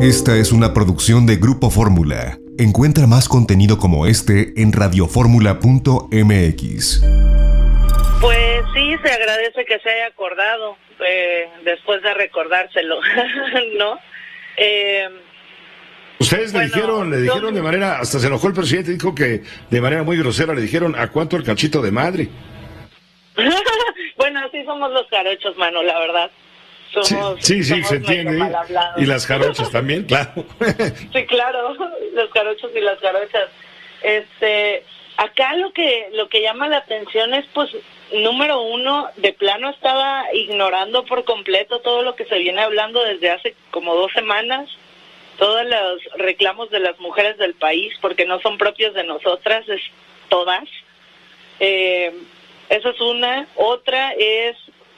Esta es una producción de Grupo Fórmula. Encuentra más contenido como este en radioformula.mx. Pues sí, se agradece que se haya acordado, después de recordárselo, ¿no? Ustedes le dijeron de manera, hasta se enojó el presidente, dijo que de manera muy grosera le dijeron, ¿a cuánto el cachito de madre? Bueno, así somos los jarochos, mano, la verdad. Somos se entiende. Y las jarochas también, claro. Sí, claro, los jarochos y las jarochas. Acá lo que llama la atención es, pues, número uno, de plano estaba ignorando por completo todo lo que se viene hablando desde hace como 2 semanas, todos los reclamos de las mujeres del país, porque no son propios de nosotras, es todas. Esa es una. Otra es,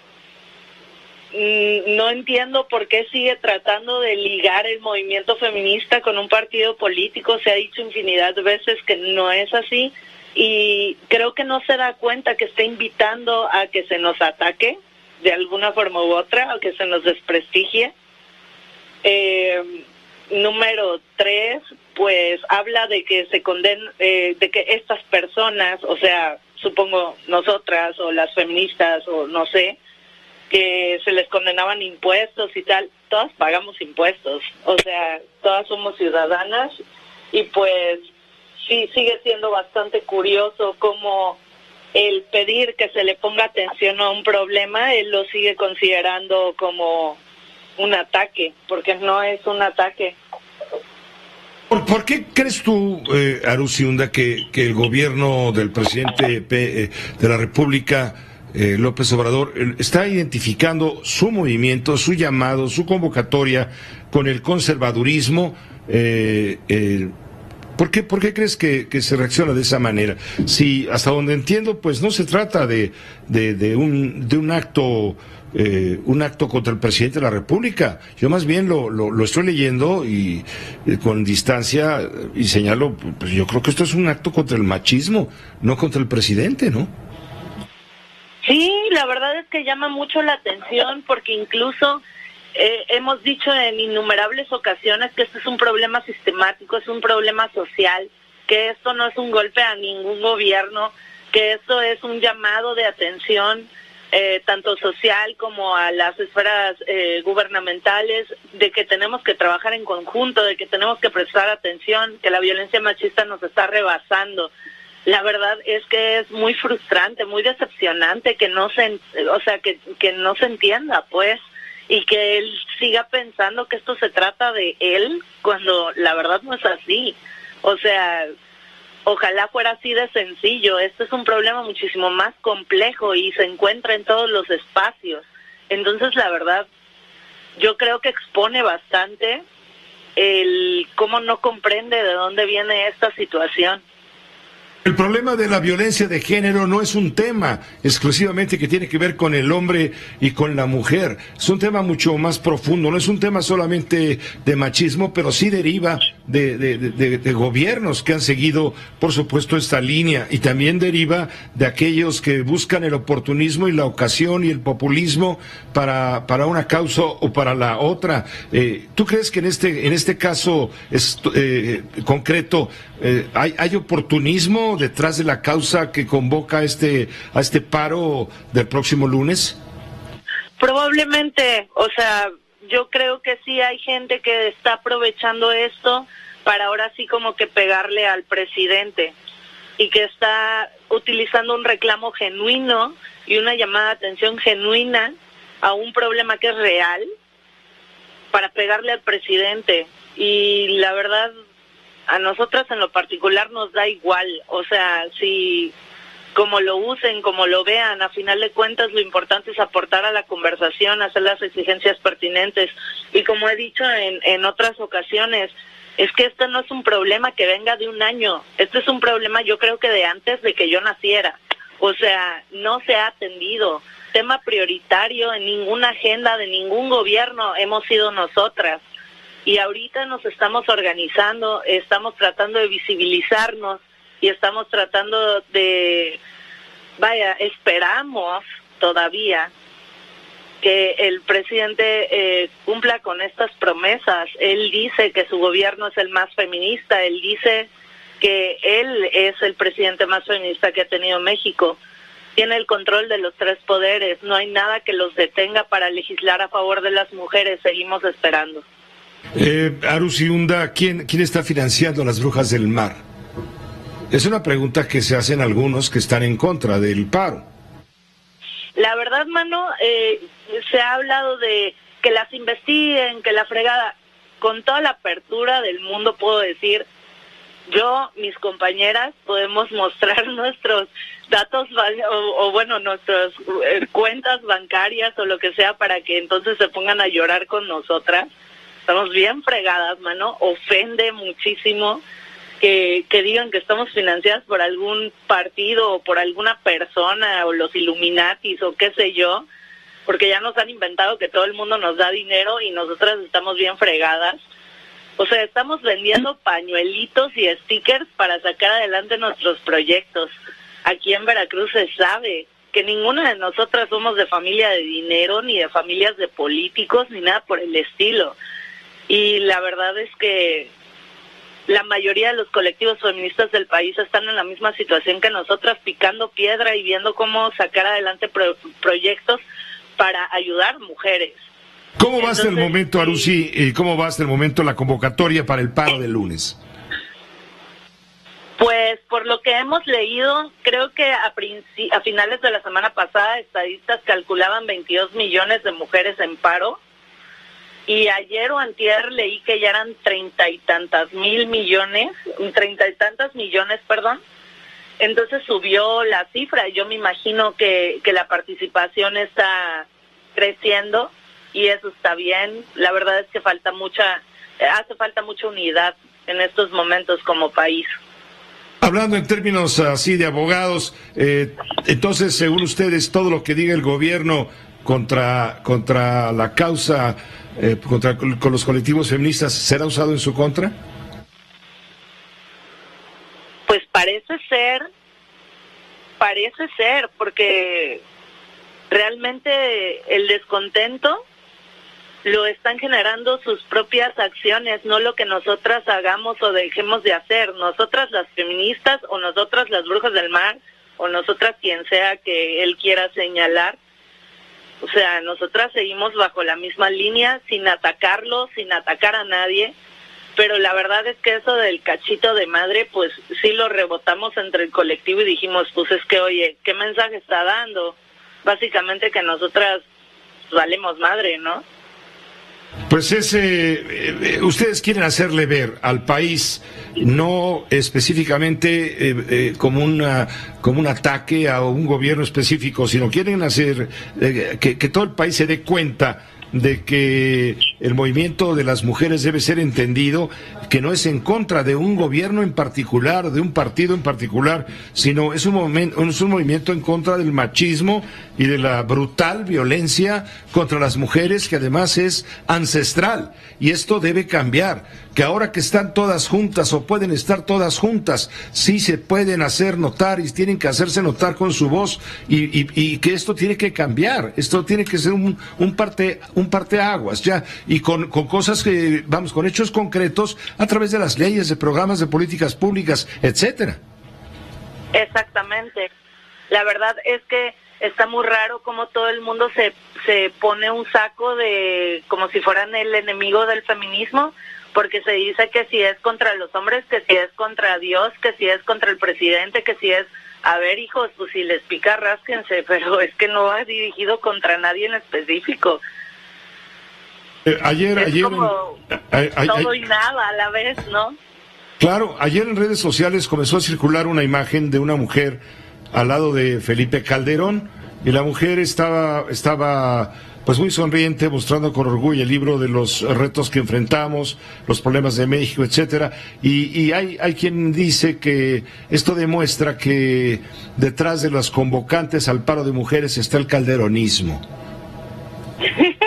no entiendo por qué sigue tratando de ligar el movimiento feminista con un partido político. Se ha dicho infinidad de veces que no es así, y creo que no se da cuenta que está invitando a que se nos ataque de alguna forma u otra, o que se nos desprestigie. Número 3, pues habla de que se de que estas personas, o sea, supongo nosotras o las feministas o no sé, que se les condenaban impuestos y tal. Todas pagamos impuestos, o sea, todas somos ciudadanas, y pues sí sigue siendo bastante curioso cómo el pedir que se le ponga atención a un problema, él lo sigue considerando como un ataque, porque no es un ataque. ¿Por qué crees tú, Arusiunda, que el gobierno del presidente de la República, López Obrador, está identificando su movimiento, su llamado, su convocatoria con el conservadurismo? ¿Por qué crees que se reacciona de esa manera? Si, hasta donde entiendo, pues no se trata de un acto contra el presidente de la República. Yo más bien lo estoy leyendo y con distancia y señalo, pues yo creo que esto es un acto contra el machismo, no contra el presidente, ¿no? Sí, la verdad es que llama mucho la atención, porque incluso hemos dicho en innumerables ocasiones que esto es un problema sistemático, es un problema social, que esto no es un golpe a ningún gobierno, que esto es un llamado de atención, tanto social como a las esferas gubernamentales, de que tenemos que trabajar en conjunto, de que tenemos que prestar atención, que la violencia machista nos está rebasando. La verdad es que es muy frustrante, muy decepcionante que no se entienda, pues, y que él siga pensando que esto se trata de él, cuando la verdad no es así. O sea, ojalá fuera así de sencillo. Este es un problema muchísimo más complejo y se encuentra en todos los espacios. Entonces, la verdad, yo creo que expone bastante el cómo no comprende de dónde viene esta situación. El problema de la violencia de género no es un tema exclusivamente que tiene que ver con el hombre y con la mujer. Es un tema mucho más profundo, no es un tema solamente de machismo, pero sí deriva de gobiernos que han seguido, por supuesto, esta línea, y también deriva de aquellos que buscan el oportunismo y la ocasión y el populismo para una causa o para la otra. ¿Tú crees que en este caso concreto hay oportunismo detrás de la causa que convoca a este paro del próximo lunes? Probablemente, o sea, yo creo que sí hay gente que está aprovechando esto para ahora sí como que pegarle al presidente, y que está utilizando un reclamo genuino y una llamada de atención genuina a un problema que es real para pegarle al presidente. Y la verdad, a nosotras en lo particular nos da igual, o sea, si como lo usen, como lo vean, a final de cuentas lo importante es aportar a la conversación, hacer las exigencias pertinentes. Y como he dicho en otras ocasiones, es que esto no es un problema que venga de un año, esto es un problema, yo creo que de antes de que yo naciera. O sea, no se ha atendido. Tema prioritario en ninguna agenda de ningún gobierno hemos sido nosotras. Y ahorita nos estamos organizando, estamos tratando de visibilizarnos y estamos tratando de, esperamos todavía que el presidente cumpla con estas promesas. Él dice que su gobierno es el más feminista, él dice que él es el presidente más feminista que ha tenido México. Tiene el control de los 3 poderes, no hay nada que los detenga para legislar a favor de las mujeres, seguimos esperando. Arusiunda, ¿quién está financiando las brujas del mar? Es una pregunta que se hacen algunos que están en contra del paro. La verdad, mano, se ha hablado de que las investiguen, que la fregada. Con toda la apertura del mundo puedo decir, yo, mis compañeras, podemos mostrar nuestros datos nuestras cuentas bancarias o lo que sea para que entonces se pongan a llorar con nosotras. Estamos bien fregadas, mano. Ofende muchísimo que digan que estamos financiadas por algún partido o por alguna persona o los Illuminatis o qué sé yo, porque ya nos han inventado que todo el mundo nos da dinero y nosotras estamos bien fregadas. O sea, estamos vendiendo pañuelitos y stickers para sacar adelante nuestros proyectos. Aquí en Veracruz se sabe que ninguna de nosotras somos de familia de dinero, ni de familias de políticos, ni nada por el estilo. Y la verdad es que la mayoría de los colectivos feministas del país están en la misma situación que nosotras, picando piedra y viendo cómo sacar adelante proyectos para ayudar mujeres. ¿Cómo va hasta el momento, Arusi, cómo va hasta el momento la convocatoria para el paro del lunes? Pues por lo que hemos leído, creo que a finales de la semana pasada, estadistas calculaban 22 millones de mujeres en paro. Y ayer o antier leí que ya eran 30 y tantos millones. Entonces subió la cifra. Yo me imagino que la participación está creciendo y eso está bien. La verdad es que hace falta mucha unidad en estos momentos como país. Hablando en términos así de abogados, entonces, según ustedes, todo lo que diga el gobierno contra la causa, con los colectivos feministas, ¿será usado en su contra? Pues parece ser, porque realmente el descontento lo están generando sus propias acciones, no lo que nosotras hagamos o dejemos de hacer. Nosotras las feministas, o nosotras las brujas del mar, o nosotras quien sea que él quiera señalar. O sea, nosotras seguimos bajo la misma línea, sin atacarlo, sin atacar a nadie, pero la verdad es que eso del cachito de madre, pues sí lo rebotamos entre el colectivo y dijimos, pues es que, oye, ¿qué mensaje está dando? Básicamente que nosotras valemos madre, ¿no? Pues ustedes quieren hacerle ver al país, no específicamente como un ataque a un gobierno específico, sino quieren hacer que todo el país se dé cuenta de que el movimiento de las mujeres debe ser entendido, que no es en contra de un gobierno en particular, de un partido en particular, sino es un movimiento en contra del machismo y de la brutal violencia contra las mujeres, que además es ancestral, y esto debe cambiar, que ahora que están todas juntas o pueden estar todas juntas, sí se pueden hacer notar y tienen que hacerse notar con su voz, y que esto tiene que cambiar, esto tiene que ser un parteaguas ya, y con cosas que, con hechos concretos a través de las leyes, de programas, de políticas públicas, etcétera. Exactamente. La verdad es que está muy raro como todo el mundo se pone un saco de, como si fueran el enemigo del feminismo, porque se dice que si es contra los hombres, que si es contra Dios, que si es contra el presidente, que si es... A ver, hijos, pues si les pica, rásquense, pero es que no va dirigido contra nadie en específico. Ayer todo y nada a la vez, ¿no? Claro, ayer en redes sociales comenzó a circular una imagen de una mujer al lado de Felipe Calderón, y la mujer estaba pues muy sonriente, mostrando con orgullo el libro de los retos que enfrentamos, los problemas de México, etcétera, y hay quien dice que esto demuestra que detrás de los convocantes al paro de mujeres está el calderonismo.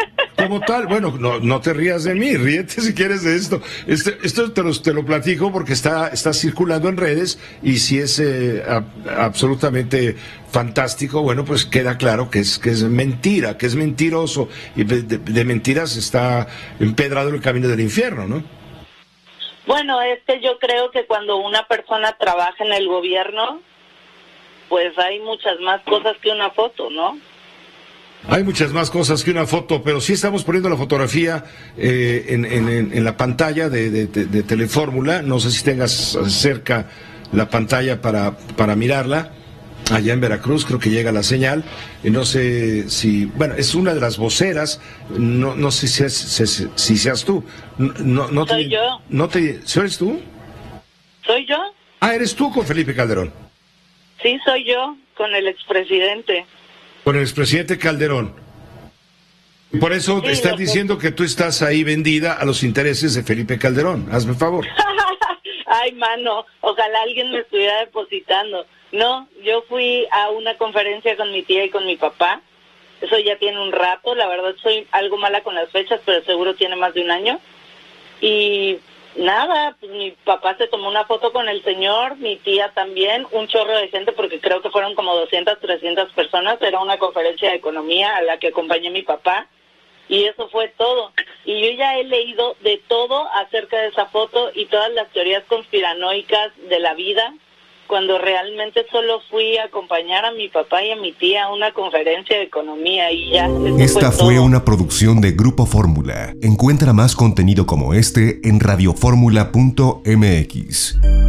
como tal. Bueno, no te rías de mí, ríete si quieres de esto. Esto te lo platico porque está circulando en redes y si es absolutamente fantástico, bueno, pues queda claro que es mentira, que es mentiroso y de mentiras está empedrado el camino del infierno, ¿no? Bueno, es que yo creo que cuando una persona trabaja en el gobierno, pues hay muchas más cosas que una foto, ¿no? Hay muchas más cosas que una foto, pero sí estamos poniendo la fotografía en la pantalla de Telefórmula. No sé si tengas cerca la pantalla para mirarla. Allá en Veracruz creo que llega la señal. Y no sé si... Bueno, es una de las voceras. No sé si seas tú. Soy yo. ¿Eres tú? ¿Soy yo? Ah, ¿eres tú con Felipe Calderón? Sí, soy yo, con el expresidente. Con el expresidente Calderón. Por eso Sí, están diciendo que tú estás ahí vendida a los intereses de Felipe Calderón. Hazme el favor. Ay, mano, ojalá alguien me estuviera depositando. No, yo fui a una conferencia con mi tía y con mi papá. Eso ya tiene un rato. La verdad soy algo mala con las fechas, pero seguro tiene más de un año. Y nada, pues mi papá se tomó una foto con el señor, mi tía también, un chorro de gente, porque creo que fueron como 200, 300 personas. Era una conferencia de economía a la que acompañé a mi papá. Y eso fue todo. Y yo ya he leído de todo acerca de esa foto y todas las teorías conspiranoicas de la vida, cuando realmente solo fui a acompañar a mi papá y a mi tía a una conferencia de economía y ya. Esta fue una producción de Grupo Fórmula. Encuentra más contenido como este en radioformula.mx.